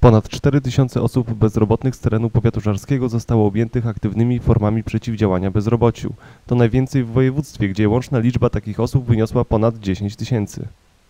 Ponad 4000 osób bezrobotnych z terenu powiatu żarskiego zostało objętych aktywnymi formami przeciwdziałania bezrobociu. To najwięcej w województwie, gdzie łączna liczba takich osób wyniosła ponad 10 000.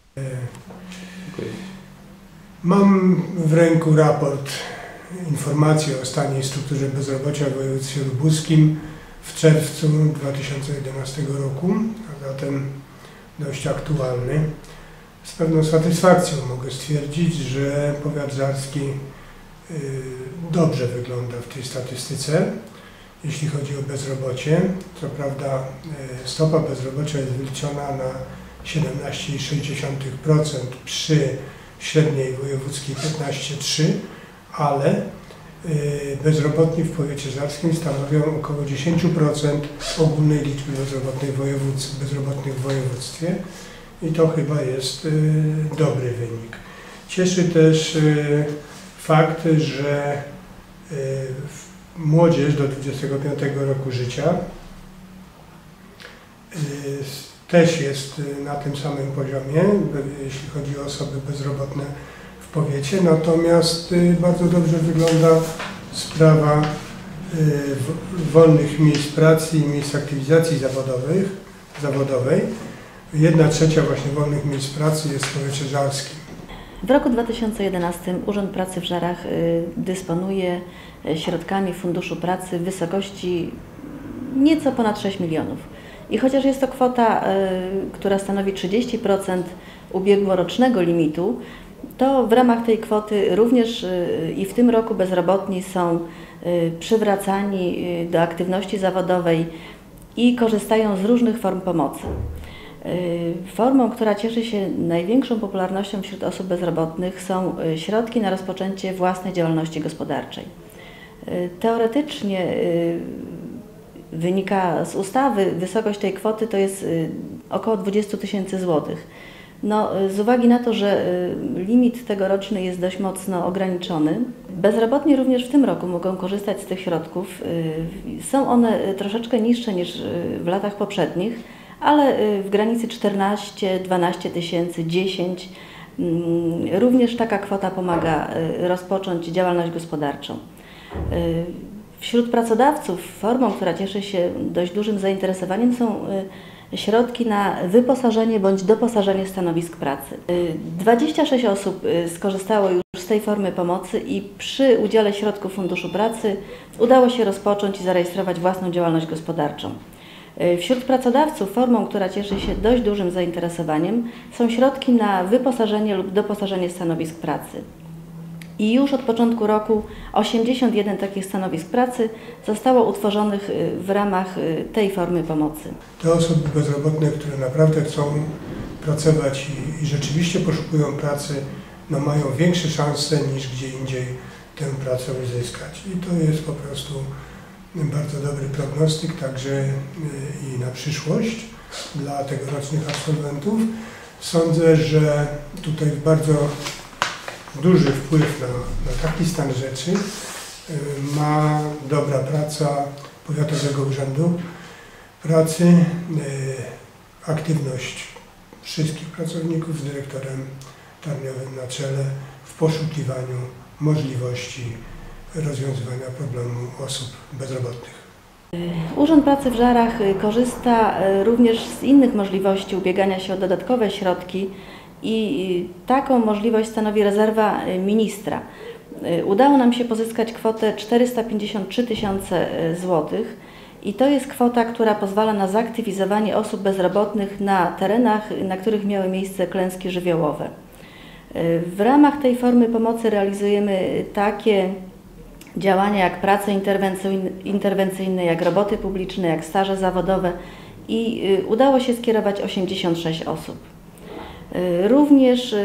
Mam w ręku raport, informację o stanie i strukturze bezrobocia w województwie lubuskim w czerwcu 2011 roku, a zatem dość aktualny. Z pewną satysfakcją mogę stwierdzić, że powiat żarski dobrze wygląda w tej statystyce, jeśli chodzi o bezrobocie. Co prawda stopa bezrobocia jest wyliczona na 17,6% przy średniej wojewódzkiej 15,3%, ale bezrobotni w powiecie żarskim stanowią około 10% ogólnej liczby bezrobotnych w województwie. I to chyba jest dobry wynik. Cieszy też fakt, że młodzież do 25 roku życia też jest na tym samym poziomie, jeśli chodzi o osoby bezrobotne w powiecie. Natomiast bardzo dobrze wygląda sprawa wolnych miejsc pracy i miejsc aktywizacji zawodowej. 1/3 właśnie wolnych miejsc pracy jest w powiecie żarskim. W roku 2011 Urząd Pracy w Żarach dysponuje środkami Funduszu Pracy w wysokości nieco ponad 6 milionów. I chociaż jest to kwota, która stanowi 30% ubiegłorocznego limitu, to w ramach tej kwoty również i w tym roku bezrobotni są przywracani do aktywności zawodowej i korzystają z różnych form pomocy. Formą, która cieszy się największą popularnością wśród osób bezrobotnych, są środki na rozpoczęcie własnej działalności gospodarczej. Teoretycznie wynika z ustawy, wysokość tej kwoty to jest około 20 000 złotych. No, z uwagi na to, że limit tegoroczny jest dość mocno ograniczony, bezrobotni również w tym roku mogą korzystać z tych środków. Są one troszeczkę niższe niż w latach poprzednich, ale w granicy 14-12 tysięcy, 10. Również taka kwota pomaga rozpocząć działalność gospodarczą. Wśród pracodawców formą, która cieszy się dość dużym zainteresowaniem, są środki na wyposażenie bądź doposażenie stanowisk pracy. 26 osób skorzystało już z tej formy pomocy i przy udziale środków Funduszu Pracy udało się rozpocząć i zarejestrować własną działalność gospodarczą. Wśród pracodawców formą, która cieszy się dość dużym zainteresowaniem, są środki na wyposażenie lub doposażenie stanowisk pracy. I już od początku roku 81 takich stanowisk pracy zostało utworzonych w ramach tej formy pomocy. Te osoby bezrobotne, które naprawdę chcą pracować i rzeczywiście poszukują pracy, no mają większe szanse niż gdzie indziej tę pracę uzyskać. I to jest po prostu bardzo dobry prognostyk także i na przyszłość dla tegorocznych absolwentów. Sądzę, że tutaj bardzo duży wpływ na taki stan rzeczy ma dobra praca Powiatowego Urzędu Pracy, aktywność wszystkich pracowników z dyrektorem Tarniowym na czele w poszukiwaniu możliwości rozwiązywania problemu osób bezrobotnych. Urząd Pracy w Żarach korzysta również z innych możliwości ubiegania się o dodatkowe środki i taką możliwość stanowi rezerwa ministra. Udało nam się pozyskać kwotę 453 tysiące złotych i to jest kwota, która pozwala na zaktywizowanie osób bezrobotnych na terenach, na których miały miejsce klęski żywiołowe. W ramach tej formy pomocy realizujemy takie działania jak prace interwencyjne, jak roboty publiczne, jak staże zawodowe i udało się skierować 86 osób. Również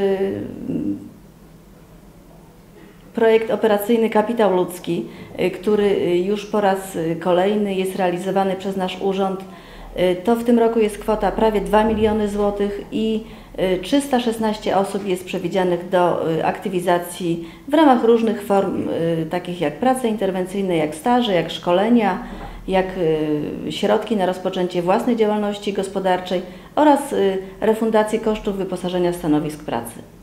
projekt operacyjny Kapitał Ludzki, który już po raz kolejny jest realizowany przez nasz urząd, to w tym roku jest kwota prawie 2 miliony złotych i 316 osób jest przewidzianych do aktywizacji w ramach różnych form, takich jak prace interwencyjne, jak staże, jak szkolenia, jak środki na rozpoczęcie własnej działalności gospodarczej oraz refundację kosztów wyposażenia stanowisk pracy.